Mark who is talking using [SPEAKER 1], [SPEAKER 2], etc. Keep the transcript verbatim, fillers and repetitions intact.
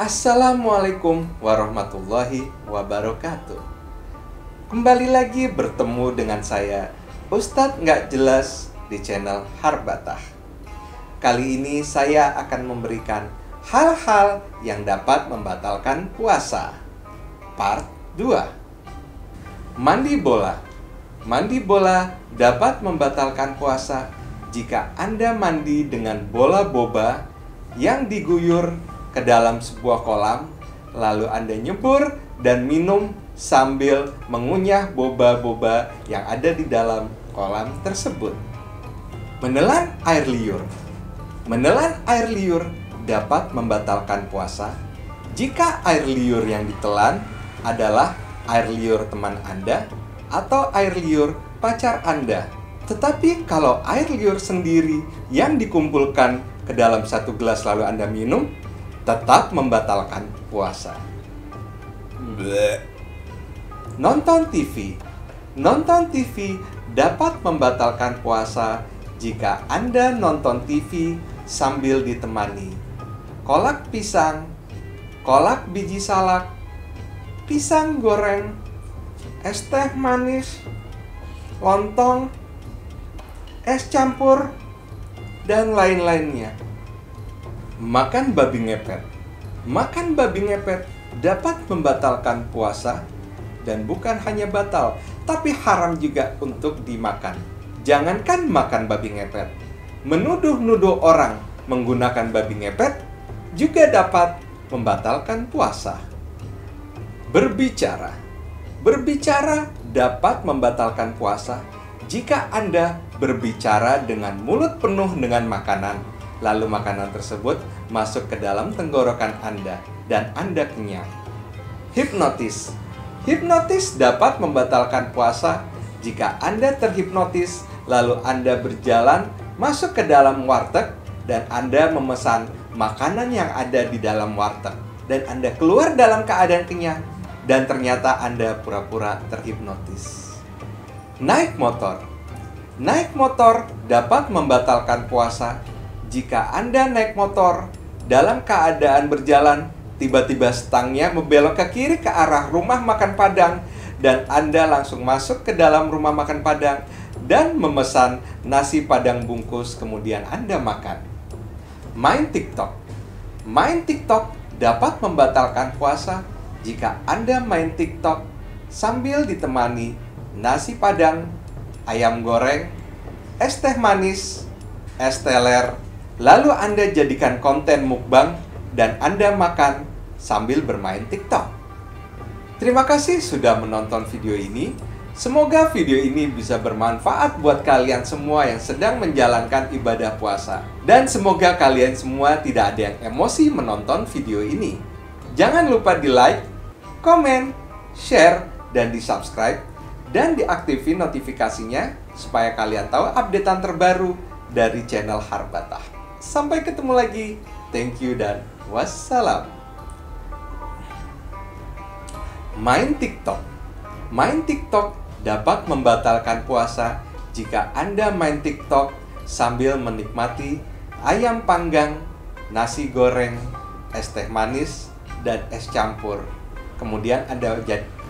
[SPEAKER 1] Assalamualaikum warahmatullahi wabarakatuh. Kembali lagi bertemu dengan saya, Ustadz Nggak Jelas, di channel Harbatah. Kali ini saya akan memberikan hal-hal yang dapat membatalkan puasa. Part dua. Mandi bola. Mandi bola dapat membatalkan puasa jika Anda mandi dengan bola boba yang diguyur ke dalam sebuah kolam, lalu Anda nyebur dan minum sambil mengunyah boba-boba yang ada di dalam kolam tersebut. Menelan air liur. Menelan air liur dapat membatalkan puasa jika air liur yang ditelan adalah air liur teman Anda atau air liur pacar Anda. Tetapi kalau air liur sendiri yang dikumpulkan ke dalam satu gelas lalu Anda minum, tetap membatalkan puasa. Bleh. Nonton T V. Nonton T V dapat membatalkan puasa jika Anda nonton T V sambil ditemani kolak pisang, kolak biji salak, pisang goreng, es teh manis, lontong, es campur, dan lain-lainnya. Makan babi ngepet. Makan babi ngepet dapat membatalkan puasa, dan bukan hanya batal, tapi haram juga untuk dimakan. Jangankan makan babi ngepet, menuduh-nuduh orang menggunakan babi ngepet juga dapat membatalkan puasa. Berbicara. Berbicara dapat membatalkan puasa jika Anda berbicara dengan mulut penuh dengan makanan, lalu makanan tersebut masuk ke dalam tenggorokan Anda dan Anda kenyang. Hipnotis. Hipnotis dapat membatalkan puasa jika Anda terhipnotis, lalu Anda berjalan masuk ke dalam warteg dan Anda memesan makanan yang ada di dalam warteg, dan Anda keluar dalam keadaan kenyang dan ternyata Anda pura-pura terhipnotis. Naik motor. Naik motor dapat membatalkan puasa jika Anda naik motor dalam keadaan berjalan, tiba-tiba stangnya membelok ke kiri ke arah rumah makan Padang, dan Anda langsung masuk ke dalam rumah makan Padang dan memesan nasi Padang bungkus, kemudian Anda makan. Main TikTok. Main TikTok dapat membatalkan puasa jika Anda main TikTok sambil ditemani nasi Padang, ayam goreng, es teh manis, es teler, lalu Anda jadikan konten mukbang dan Anda makan sambil bermain TikTok. Terima kasih sudah menonton video ini. Semoga video ini bisa bermanfaat buat kalian semua yang sedang menjalankan ibadah puasa. Dan semoga kalian semua tidak ada yang emosi menonton video ini. Jangan lupa di like, komen, share, dan di subscribe, dan diaktifin notifikasinya supaya kalian tahu updatean terbaru dari channel Harbatah. Sampai ketemu lagi. Thank you dan wassalam. Main TikTok. Main TikTok dapat membatalkan puasa jika Anda main TikTok sambil menikmati ayam panggang, nasi goreng, es teh manis, dan es campur. Kemudian Anda